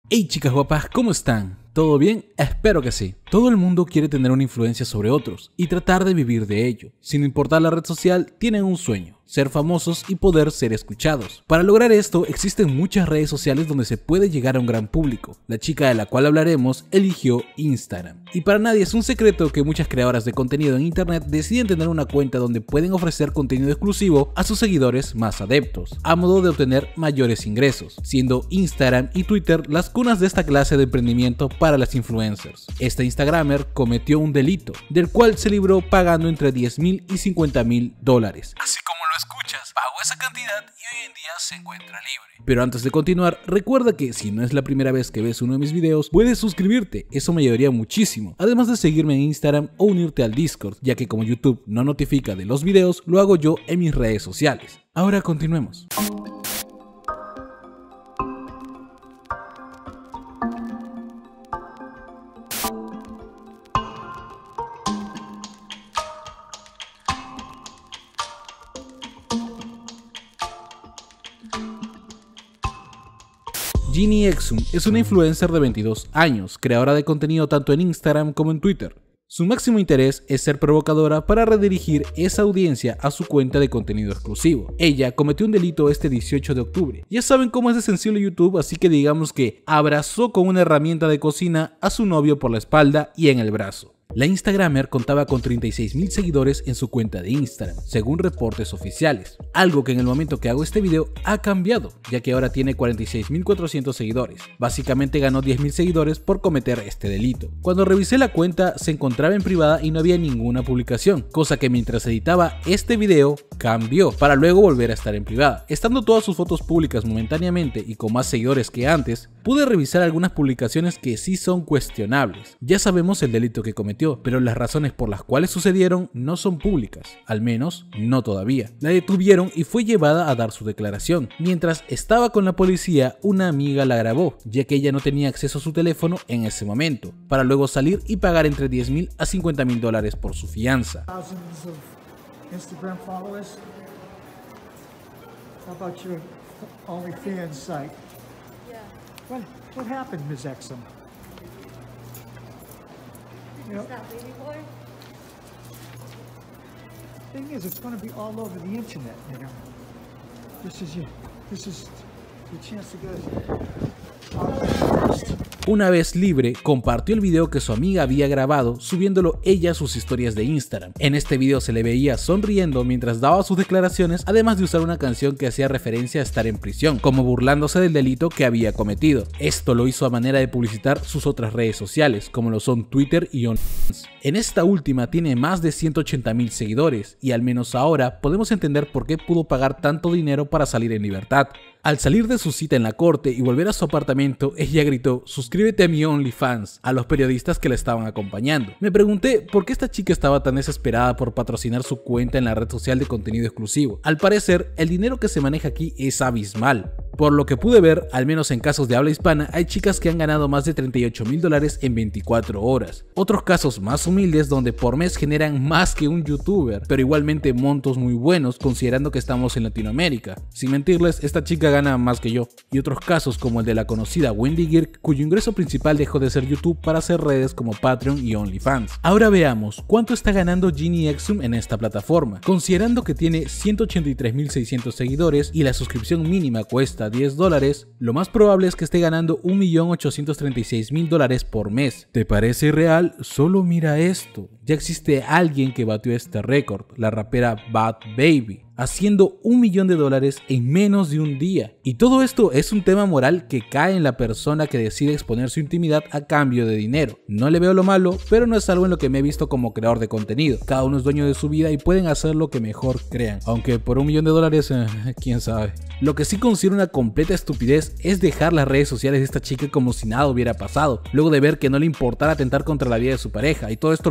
Hey chicas guapas, ¿cómo están? ¿Todo bien? Espero que sí. Todo el mundo quiere tener una influencia sobre otros y tratar de vivir de ello. Sin importar la red social, tienen un sueño: ser famosos y poder ser escuchados. Para lograr esto, existen muchas redes sociales donde se puede llegar a un gran público. La chica de la cual hablaremos eligió Instagram. Y para nadie es un secreto que muchas creadoras de contenido en internet deciden tener una cuenta donde pueden ofrecer contenido exclusivo a sus seguidores más adeptos, a modo de obtener mayores ingresos, siendo Instagram y Twitter las cunas de esta clase de emprendimiento para las influencers. Esta Instagramer cometió un delito, del cual se libró pagando entre $10,000 y $50,000. Así como lo escuchas, pagó esa cantidad y hoy en día se encuentra libre. Pero antes de continuar, recuerda que si no es la primera vez que ves uno de mis videos, puedes suscribirte, eso me ayudaría muchísimo, además de seguirme en Instagram o unirte al Discord, ya que como YouTube no notifica de los videos, lo hago yo en mis redes sociales. Ahora continuemos. Ginny Exum es una influencer de 22 años, creadora de contenido tanto en Instagram como en Twitter. Su máximo interés es ser provocadora para redirigir esa audiencia a su cuenta de contenido exclusivo. Ella cometió un delito este 18 de octubre. Ya saben cómo es de sensible YouTube, así que digamos que abrazó con una herramienta de cocina a su novio por la espalda y en el brazo. La Instagramer contaba con 36,000 seguidores en su cuenta de Instagram, según reportes oficiales. Algo que en el momento que hago este video ha cambiado, ya que ahora tiene 46,400 seguidores. Básicamente ganó 10,000 seguidores por cometer este delito. Cuando revisé la cuenta se encontraba en privada y no había ninguna publicación, cosa que mientras editaba este video cambió para luego volver a estar en privada. Estando todas sus fotos públicas momentáneamente y con más seguidores que antes, pude revisar algunas publicaciones que sí son cuestionables. Ya sabemos el delito que cometió, pero las razones por las cuales sucedieron no son públicas, al menos no todavía. La detuvieron y fue llevada a dar su declaración. Mientras estaba con la policía, una amiga la grabó, ya que ella no tenía acceso a su teléfono en ese momento, para luego salir y pagar entre $10,000 a $50,000 por su fianza. Instagram followers? How about your OnlyFans site? Yeah. What happened, Ms. Exum? You know, that baby boy? thing is, it's going to be all over the internet. You know, this is your chance to go first. Una vez libre, compartió el video que su amiga había grabado, subiéndolo ella a sus historias de Instagram. En este video se le veía sonriendo mientras daba sus declaraciones, además de usar una canción que hacía referencia a estar en prisión, como burlándose del delito que había cometido. Esto lo hizo a manera de publicitar sus otras redes sociales, como lo son Twitter y OnlyFans. En esta última tiene más de 180,000 seguidores, y al menos ahora podemos entender por qué pudo pagar tanto dinero para salir en libertad. Al salir de su cita en la corte y volver a su apartamento, ella gritó: "Suscríbete a mi OnlyFans", a los periodistas que la estaban acompañando. Me pregunté por qué esta chica estaba tan desesperada por patrocinar su cuenta en la red social de contenido exclusivo. Al parecer, el dinero que se maneja aquí es abismal. Por lo que pude ver, al menos en casos de habla hispana, hay chicas que han ganado más de $38,000 en 24 horas. Otros casos más humildes donde por mes generan más que un youtuber, pero igualmente montos muy buenos considerando que estamos en Latinoamérica. Sin mentirles, esta chica gana más que yo. Y otros casos como el de la conocida Wendy Girk, cuyo ingreso principal dejó de ser YouTube para hacer redes como Patreon y OnlyFans. Ahora veamos cuánto está ganando Ginny Exum en esta plataforma. Considerando que tiene 183,600 seguidores y la suscripción mínima cuesta $10, lo más probable es que esté ganando $1,836,000 por mes. ¿Te parece irreal? Solo mira esto. Ya existe alguien que batió este récord, la rapera Bad Baby, haciendo $1 millón en menos de un día. Y todo esto es un tema moral que cae en la persona que decide exponer su intimidad a cambio de dinero. No le veo lo malo, pero no es algo en lo que me he visto como creador de contenido. Cada uno es dueño de su vida y pueden hacer lo que mejor crean. Aunque por $1 millón, quién sabe. Lo que sí considero una completa estupidez es dejar las redes sociales de esta chica como si nada hubiera pasado, luego de ver que no le importara atentar contra la vida de su pareja. Y todo esto lo digo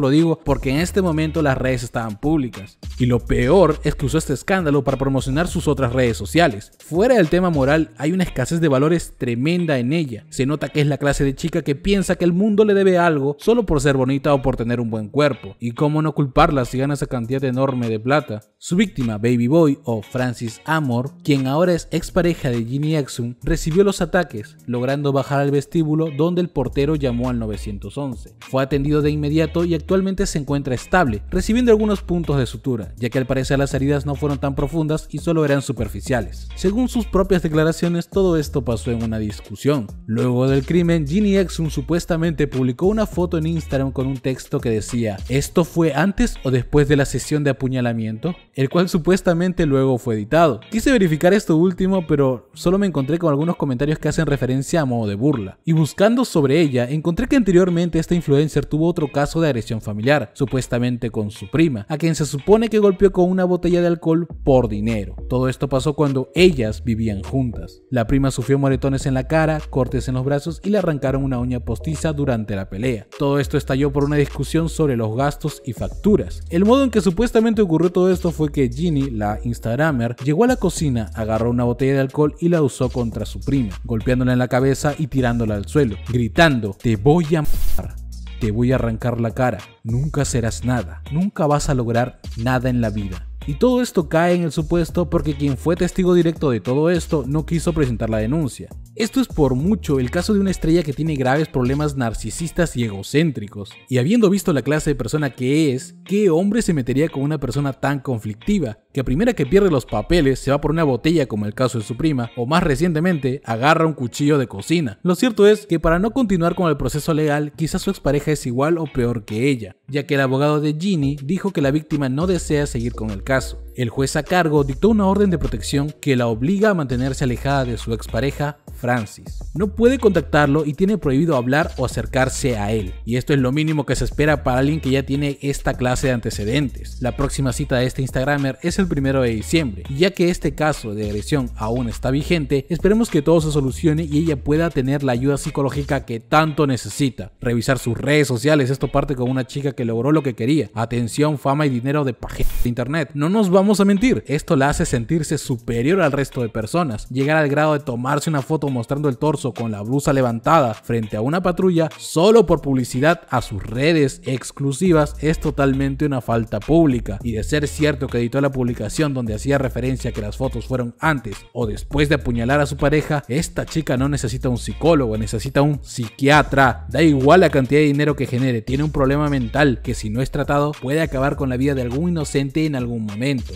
porque en este momento las redes estaban públicas. Y lo peor es que usó este escándalo para promocionar sus otras redes sociales. Fuera del tema moral, hay una escasez de valores tremenda en ella. Se nota que es la clase de chica que piensa que el mundo le debe algo solo por ser bonita o por tener un buen cuerpo. Y cómo no culparla si gana esa cantidad enorme de plata. Su víctima, Baby Boy o Francis Amor, quien ahora es expareja de Ginny Exum, recibió los ataques, logrando bajar al vestíbulo donde el portero llamó al 911. Fue atendido de inmediato y actualmente se encuentra estable, recibiendo algunos puntos de sutura, ya que al parecer las heridas no fueron tan profundas y solo eran superficiales. Según sus propias declaraciones, todo esto pasó en una discusión. Luego del crimen, Ginny Exum supuestamente publicó una foto en Instagram con un texto que decía: ¿esto fue antes o después de la sesión de apuñalamiento? El cual supuestamente luego fue editado. Quise verificar esto último, pero solo me encontré con algunos comentarios que hacen referencia a modo de burla. Y buscando sobre ella, encontré que anteriormente esta influencer tuvo otro caso de agresión familiar, supuestamente con su prima, a quien se supone que golpeó con una botella de alcohol por dinero. Todo esto pasó cuando ellas vivían juntas. La prima sufrió moretones en la cara, cortes en los brazos y le arrancaron una uña postiza durante la pelea. Todo esto estalló por una discusión sobre los gastos y facturas. El modo en que supuestamente ocurrió todo esto fue que Ginny, la instagramer, llegó a la cocina, agarró una botella de alcohol y la usó contra su prima, golpeándola en la cabeza y tirándola al suelo, gritando: te voy a matar, te voy a arrancar la cara, nunca serás nada, nunca vas a lograr nada en la vida. Y todo esto cae en el supuesto porque quien fue testigo directo de todo esto no quiso presentar la denuncia. Esto es por mucho el caso de una estrella que tiene graves problemas narcisistas y egocéntricos. Y habiendo visto la clase de persona que es, ¿qué hombre se metería con una persona tan conflictiva? Que a primera que pierde los papeles se va por una botella como el caso de su prima, o más recientemente agarra un cuchillo de cocina. Lo cierto es que para no continuar con el proceso legal, quizás su expareja es igual o peor que ella, ya que el abogado de Ginny dijo que la víctima no desea seguir con el caso. El juez a cargo dictó una orden de protección que la obliga a mantenerse alejada de su expareja, Francis. No puede contactarlo y tiene prohibido hablar o acercarse a él. Y esto es lo mínimo que se espera para alguien que ya tiene esta clase de antecedentes. La próxima cita de este instagramer es el 1 de diciembre. Y ya que este caso de agresión aún está vigente, esperemos que todo se solucione y ella pueda tener la ayuda psicológica que tanto necesita. Revisar sus redes sociales, esto parte con una chica que logró lo que quería. Atención, fama y dinero de pajero de internet. No nos vamos a mentir, esto la hace sentirse superior al resto de personas. Llegar al grado de tomarse una foto mostrando el torso con la blusa levantada frente a una patrulla solo por publicidad a sus redes exclusivas es totalmente una falta pública. Y de ser cierto que editó la publicación donde hacía referencia a que las fotos fueron antes o después de apuñalar a su pareja, esta chica no necesita un psicólogo, necesita un psiquiatra. Da igual la cantidad de dinero que genere, tiene un problema mental que si no es tratado puede acabar con la vida de algún inocente en algún momento.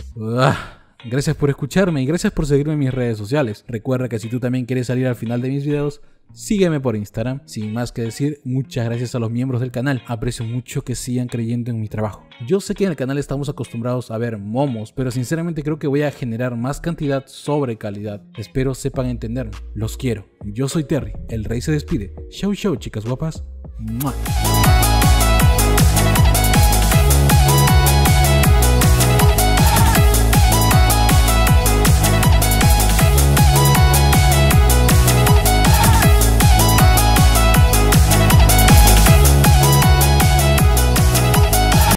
Gracias por escucharme y gracias por seguirme en mis redes sociales. Recuerda que si tú también quieres salir al final de mis videos, sígueme por Instagram. Sin más que decir, muchas gracias a los miembros del canal. Aprecio mucho que sigan creyendo en mi trabajo. Yo sé que en el canal estamos acostumbrados a ver momos, pero sinceramente creo que voy a generar más cantidad sobre calidad. Espero sepan entenderme. Los quiero. Yo soy Terry. El rey se despide. Chau chau, chicas guapas. ¡Mua!